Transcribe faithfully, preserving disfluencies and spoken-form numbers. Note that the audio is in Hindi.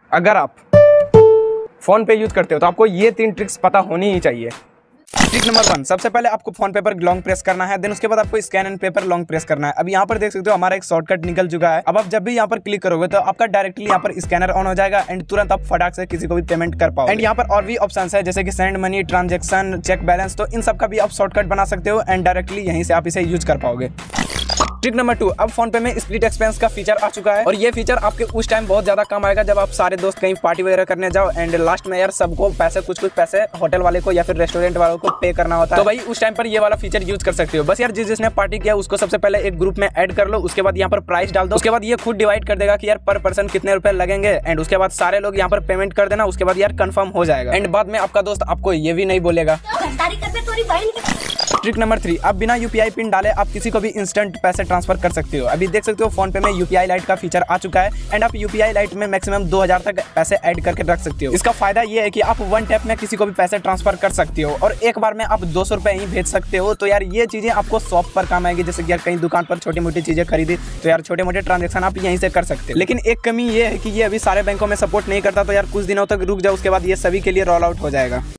अगर आप फोन पे यूज करते हो तो आपको ये तीन ट्रिक्स पता होनी ही चाहिए। ट्रिक नंबर वन, सबसे पहले आपको फोन पे पर लॉन्ग प्रेस करना है, देन उसके बाद आपको स्कैन एंड पे पर लॉन्ग प्रेस करना है। अब यहाँ पर देख सकते हो हमारा एक शॉर्टकट निकल चुका है। अब आप जब भी यहाँ पर क्लिक करोगे तो आपका डायरेक्टली यहाँ पर स्कैनर ऑन हो जाएगा एंड तुरंत आप फटाक से किसी को भी पेमेंट कर पाओगे। एंड यहाँ पर और भी ऑप्शन है जैसे कि send money, transaction, check balance, तो इन सब का भी आप शॉर्टकट बना सकते हो एंड डायरेक्टली यहीं से आप इसे यूज कर पाओगे। ट्रिक नंबर टू, अब फोन पे में स्प्लिट एक्सपेंस का फीचर आ चुका है और ये फीचर आपके उस टाइम बहुत ज्यादा काम आएगा जब आप सारे दोस्त कहीं पार्टी वगैरह करने जाओ एंड लास्ट में यार सबको पैसे कुछ कुछ पैसे होटल वाले को या फिर रेस्टोरेंट वालों को पे करना होता है। तो भाई उस टाइम पर ये वाला फीचर यूज कर सकते हो। बस यार जिस जिसने पार्टी किया उसको सबसे पहले एक ग्रुप में ऐड कर लो, उसके बाद यहाँ पर प्राइस डाल दो, उसके बाद ये खुद डिवाइड कर देगा कि यार पर पर्सन कितने रुपए लगेंगे एंड उसके बाद सारे लोग यहाँ पर पेमेंट कर देना, उसके बाद यार कंफर्म हो जाएगा एंड बाद में आपका दोस्त आपको ये भी नहीं बोलेगा। ट्रिक नंबर थ्री, अब बिना यूपीआई पिन डाले आप किसी को भी इंस्टेंट पैसे ट्रांसफर कर सकते हो। अभी देख सकते हो फोन पे में यूपीआई लाइट का फीचर आ चुका है एंड आप यूपीआई लाइट में मैक्सिमम दो हज़ार तक पैसे ऐड करके रख सकते हो। इसका फायदा ये है कि आप वन टैप में किसी को भी पैसे ट्रांसफर कर सकते हो और एक बार में आप दो सौ रुपए ही भेज सकते हो। तो यार ये चीजें आपको शॉप पर काम आएगी, जैसे कि यार कहीं दुकान पर छोटी मोटी चीजें खरीदी तो यार छोटे मोटे ट्रांजेक्शन आप यहीं से कर सकते हो। लेकिन एक कमी ये है कि ये अभी सारे बैंकों में सपोर्ट नहीं करता, तो यार कुछ दिनों तक रुक जाओ, उसके बाद ये सभी के लिए रोल आउट हो जाएगा।